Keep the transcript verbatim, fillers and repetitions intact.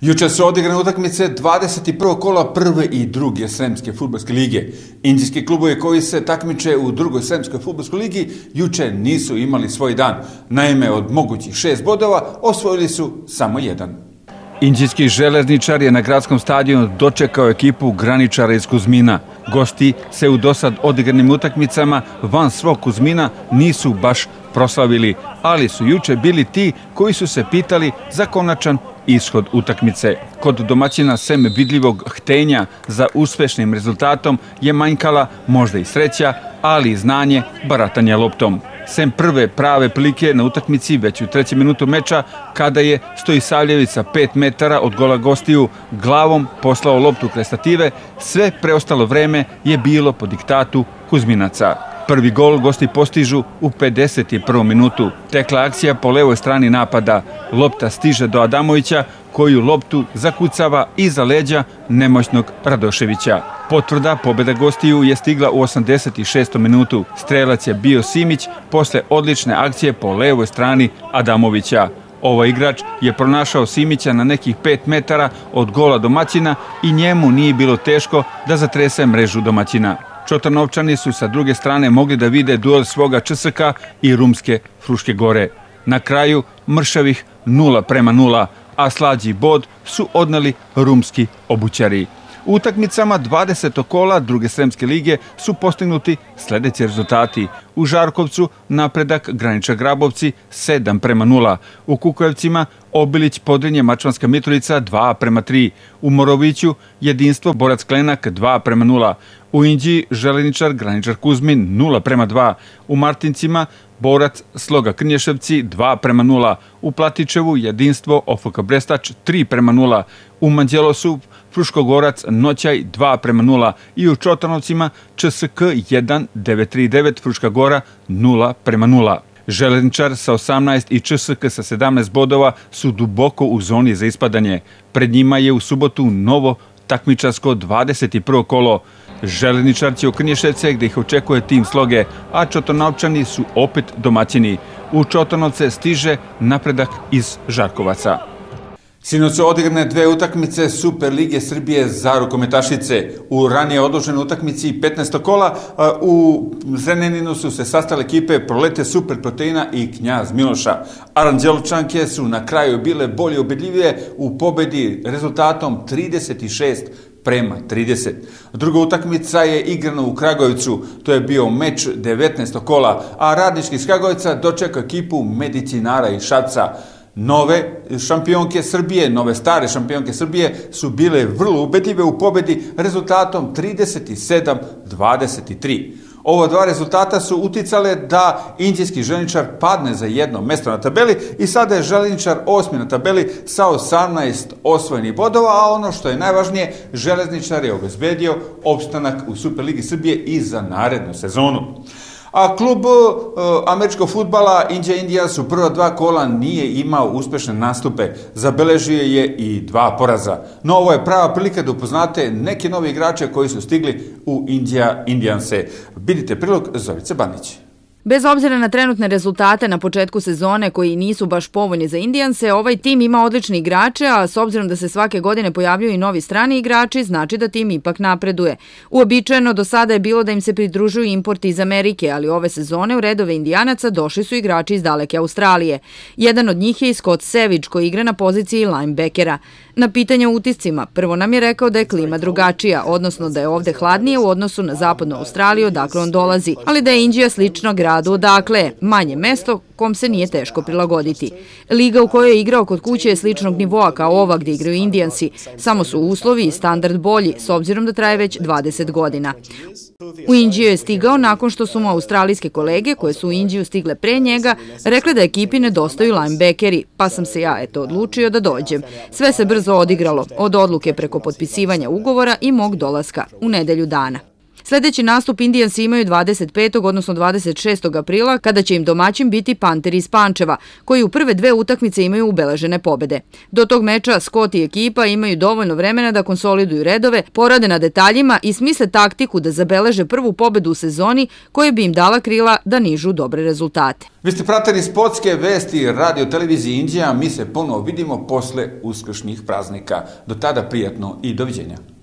Juče su odigrane utakmice dvadeset prvog kola prve i druge Sremske fudbalske lige. Indijski klubovi koji se takmiče u drugoj Sremskoj fudbalskoj ligi juče nisu imali svoj dan. Naime, od mogućih šest bodova osvojili su samo jedan. Indijski železničar je na gradskom stadionu dočekao ekipu Graničara iz Kuzmina. Gosti se u dosad odigranim utakmicama van svog Kuzmina nisu baš proslavili, ali su juče bili ti koji su se pitali za konačan ishod utakmice. Kod domaćina sem vidljivog htenja za uspešnim rezultatom je manjkala možda i sreća, ali i znanje baratanja loptom. Sem prve prave prilike na utakmici već u trećem minutu meča, kada je Stojisavljević sa pet metara od gola gostiju glavom poslao loptu kraj stative, sve preostalo vreme je bilo po diktatu Kuzminaca. Prvi gol gosti postižu u pedeset prvom minutu. Tekla akcija po levoj strani napada. Lopta stiže do Adamovića, koju loptu zakucava iza leđa nemoćnog Radoševića. Potvrda pobjeda gostiju je stigla u osamdeset šestom minutu. Strelac je bio Simić posle odlične akcije po levoj strani Adamovića. Ovaj igrač je pronašao Simića na nekih pet metara od gola domaćina i njemu nije bilo teško da zatrese mrežu domaćina. Čotanovčani su sa druge strane mogli da vide duel svoga Č S K i rumske Fruške Gore. Na kraju mršavih nula prema nula, a slađi bod su odneli rumski obućari. U utakmicama dvadesetog kola druge Sremske lige su postignuti sljedeći rezultati. U Žarkovcu napredak Graničar Grabovci sedam prema nula. U Kukujevcima Obilić Podrinje Mačvanska Mitrovica dva prema tri. U Moroviću jedinstvo Borac Klenak dva prema nula. U Inđiji Železničar Graničar Kuzmin nula prema dva. U Martincima Borac Sloga Krnješevci dva prema nula. U Platičevu jedinstvo O F K Brestač tri prema nula. U Manđelosu Fruškogorac Noćaj dva prema nula i u Čotanovcima Č S K jedan devet tri devet Fruška Gora nula prema nula. Železničar sa osamnaest i Č S K sa sedamnaest bodova su duboko u zoni za ispadanje. Pred njima je u subotu novo takmičarsko dvadeset prvo kolo. Železničar će u Krnješevce gdje ih očekuje tim Sloge, a Čotanovčani su opet domaćini. U Čotanovce stiže napredak iz Žarkovaca. Sinoć su odigrane dve utakmice Super lige Srbije za rukometašice. U ranije odloženoj utakmici petnaestog kola u Zrenjaninu su se sastale ekipe Prolete Super Proteina i Knjaz Miloša. Aranđelovčanke su na kraju bile bolje ubedljivije u pobedi rezultatom trideset šest prema trideset. Druga utakmica je igrana u Kragujevcu, to je bio meč devetnaestog kola, a Radnički iz Kragujevca dočeka ekipu Medicinara iz Šapca. Nove šampionke Srbije, nove stare šampionke Srbije su bile vrlo ubedljive u pobedi rezultatom trideset sedam dvadeset tri. Ova dva rezultata su uticale da indijski železničar padne za jedno mesto na tabeli i sada je železničar osmi na tabeli sa osamnaest osvojenih bodova, a ono što je najvažnije, železničar je obezbedio opstanak u Superligi Srbije i za narednu sezonu. A klub uh, američkog fudbala Inđija Indians u prva dva kola nije imao uspešne nastupe. Zabeležio je i dva poraza. No ovo je prava prilika da upoznate neke nove igrače koji su stigli u Inđija Indianse. Vidite prilog Zorice Bandić. Bez obzira na trenutne rezultate na početku sezone koji nisu baš povoljni za Indijanse, ovaj tim ima odlični igrače, a s obzirom da se svake godine pojavljuju i novi strani igrači, znači da tim ipak napreduje. Uobičajeno do sada je bilo da im se pridružuju importi iz Amerike, ali ove sezone u redove Indijanaca došli su igrači iz daleke Australije. Jedan od njih je i Scott Savage koji igra na poziciji linebackera. Na pitanje o utiscima, prvo nam je rekao da je klima drugačija, odnosno da je ovde hladnije u odnosu na zapadnu Australiju odakle on dolazi, ali da je Indija slično gradu odakle je, manje mesto kom se nije teško prilagoditi. Liga u kojoj je igrao kod kuće je sličnog nivoa kao ova gdje igraju Indijansi, samo su uslovi i standard bolji, s obzirom da traje već dvadeset godina. U Indiju je stigao nakon što su mu australijske kolege, koje su u Indiju stigle pre njega, rekle da ekipi nedostaju linebackeri, pa sam se ja eto odlučio da dođem. Sve se brzo odigralo, od odluke preko potpisivanja ugovora i mog dolaska u nedelju dana. Sljedeći nastup Indijansi imaju dvadeset petog odnosno dvadeset šestog aprila kada će im domaćin biti Panteri iz Pančeva, koji u prve dve utakmice imaju ubeležene pobede. Do tog meča Scott i ekipa imaju dovoljno vremena da konsoliduju redove, porade na detaljima i smisle taktiku da zabeleže prvu pobedu u sezoni koja bi im dala krila da nižu dobre rezultate. Vi ste pratili sportske vesti radio televizije Indija, mi se ponovo vidimo posle uskršnjih praznika. Do tada prijatno i doviđenja.